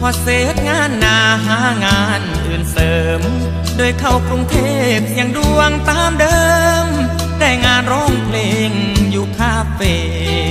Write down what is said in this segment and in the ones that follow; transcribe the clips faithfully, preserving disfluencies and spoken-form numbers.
พอเสร็จงานนาหางานอื่นเสริมโดยเข้ากรุงเทพยังดวงตามเดิมได้งานร้องเพลงอยู่คาเฟ่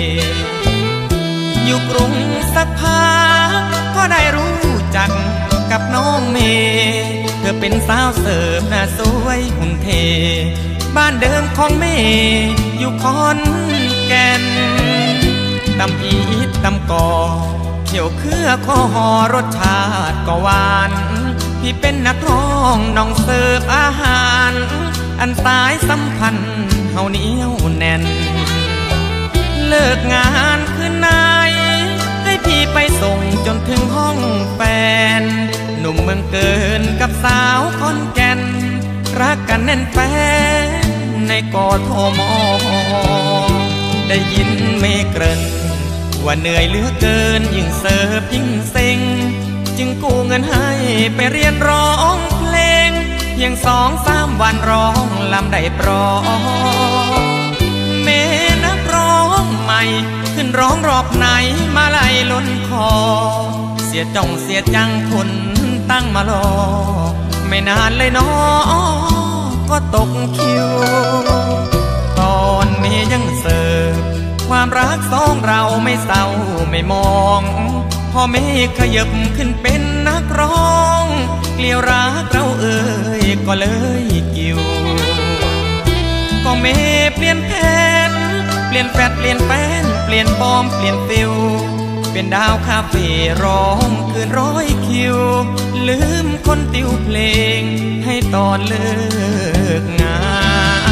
อยู่กรุงสักพักก็ได้รู้จักกับน้องเมย์เธอเป็นสาวเสิร์ฟหน้าสวยหุ่นเทบ้านเดิมของเมย์อยู่ขอนแก่นตำอีทตำกอเขียวเครือข้อหอรสชาติก็หวานพี่เป็นนักร้องน้องเสิร์ฟอาหารอันสายสัมพันธ์เฮาเหนียวแน่นเลิกงานคืนไหนให้พี่ไปส่งจนถึงห้องแฟนหนุ่มเมืองเกินกับสาวขอนแก่นรักกันแน่นแฟนในกทมได้ยินเมเกริ่นว่าเหนื่อยเหลือเกินยิ่งเสิร์ฟยิ่งเซ็งจึงกู้เงินให้ไปเรียนร้องเพลงเพียงสองสามวันร้องลำได้ปรองเมนักร้องใหม่ขึ้นร้องรอบไหนมาไล่ล้นคอเสียจ้องเสียจังคนตั้งมารอไม่นานเลยน้อก็ตกคิวตอนเมยังเสิร์ฟความรักสองเราไม่เศร้าไม่มองพอเมขยับขึ้นเป็นนักร้องเกลียวรักเราเอ่ยก็เลยกิวก็เมเปลี่ยนแผนเปลี่ยนแฟดเปลี่ยนแฟนเปลี่ยนปอมเปลี่ยนฟิลเป็นดาวคาเฟ่ร้องคืนร้อยคิวลืมคนติวเพลงให้ตอนเลิกงาน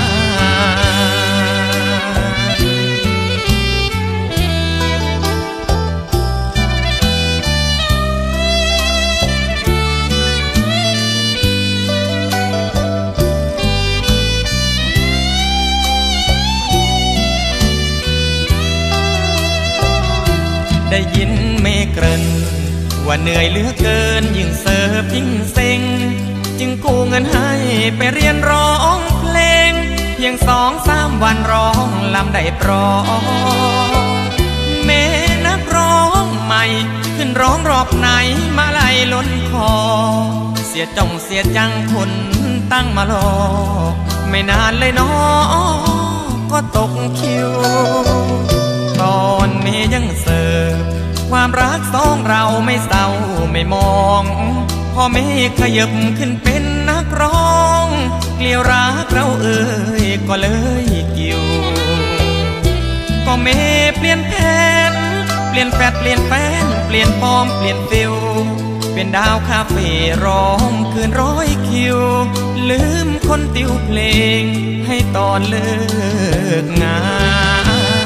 ได้ยินเมเกริ่นว่าเหนื่อยเหลือเกินยิ่งเสิร์ฟยิ่งเซ็งจึงกู้เงินให้ไปเรียนร้องเพลงเพียงสองสามวันร้องลำได้ปรองเมนักร้องใหม่ขึ้นร้องรอบไหนมาไล่ล้นคอเสียจ้องเสียจังคนตั้งมารอไม่นานเลยน้อก็ตกคิวตอนเมยังเสิร์ฟความรักสองเราไม่เศร้าไม่มองพอเมขยับขึ้นเป็นนักร้องเกลียวรักเราเอ่ยก็เลยกิวก็เมเปลี่ยนแผนเปลี่ยนแฟดเปลี่ยนแฟนเปลี่ยนปอมเปลี่ยนฟิลเป็นดาวคาเฟ่ร้องคืนร้อยคิวลืมคนติวเพลงให้ตอนเลิกงาน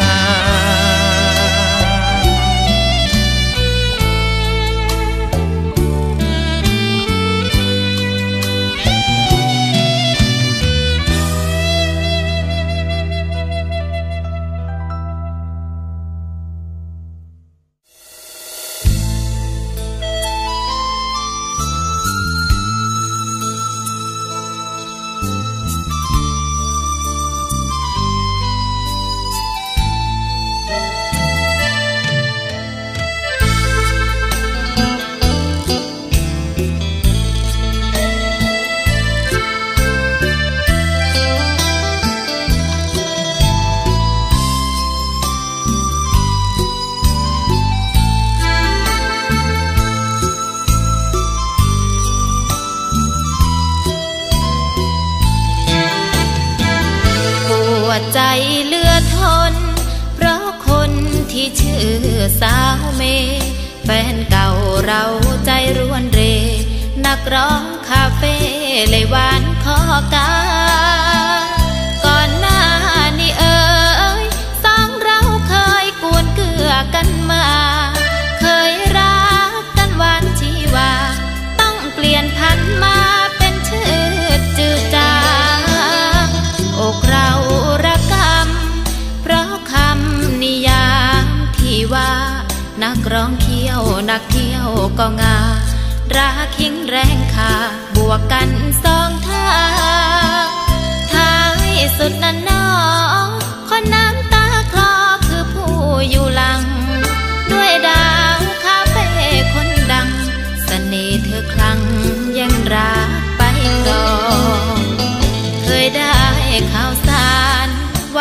ใจเหลือทนเพราะคนที่ชื่อสาวเมย์แฟนเก่าเราใจร่วนเรนักร้องคาเฟ่เลยหวานขอกาก่อนหน้านี้เอ่ยสองเราเคยกวนเกลือกันมาเคยรักกันหวานชีวาต้องเปลี่ยนพันมาเป็นชื่อจืดจางอกเราระกำเพราะคำนิยามที่ว่านักร้องเขี้ยวนักเที่ยวก็งารักขิงแรงขาบวกกันสองทางท้ายสุดนั้นน้องคนน้ำตาคลอคือผู้อยู่หลังด้วยดาวคาเฟ่คนดัง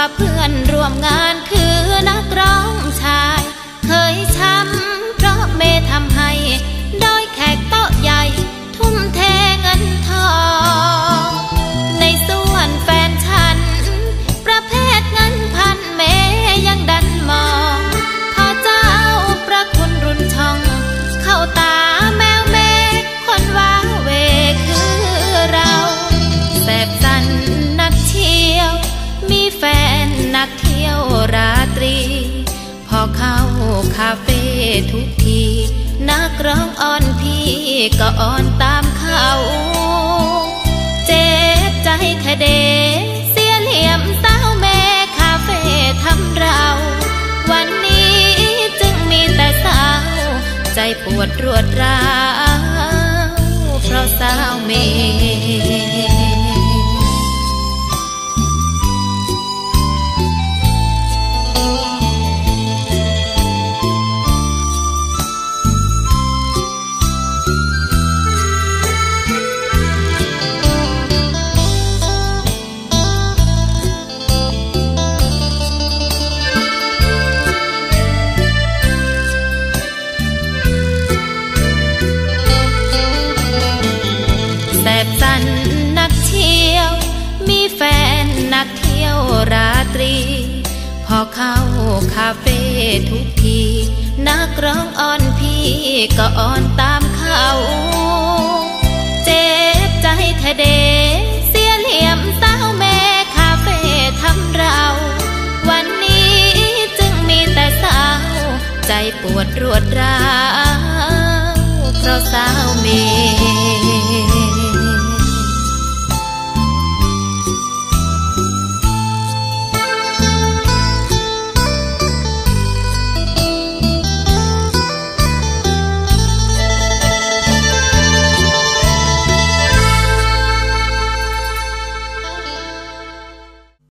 ว่าเพื่อนร่วมงานคือนักร้องชายเคยช้ำเพราะเมทำให้โดยแขกโต๊ะใหญ่ทุ่มเทเงินทองในส่วนแฟนฉันประเภทเงินพันเมยังดันมองพอเจ้าประคุณรุนช่องเข้าตาแมวเมคนว้าเวคือเราแสบสันนักเที่ยวมีแฟนนักเที่ยวราตรีพอเข้าคาเฟ่ทุกทีนักร้องอ่อนพี่ก็อ่อนตามเขาเจ็บใจแค่เดเสียเหลี่ยมสาวเมคาเฟ่ทำเราวันนี้จึงมีแต่สาวใจปวดรวดร้าวเพราะสาวเมนักเที่ยวมีแฟนนักเที่ยวราตรีพอเข้าคาเฟ่ทุกทีนักร้องอ่อนพี่ก็อ่อนตามเขาเจ็บใจแท้เดเสียเหลี่ยมสาวเมคาเฟ่ทำเราวันนี้จึงมีแต่สาวใจปวดรวดร้าวเพราะสาวเม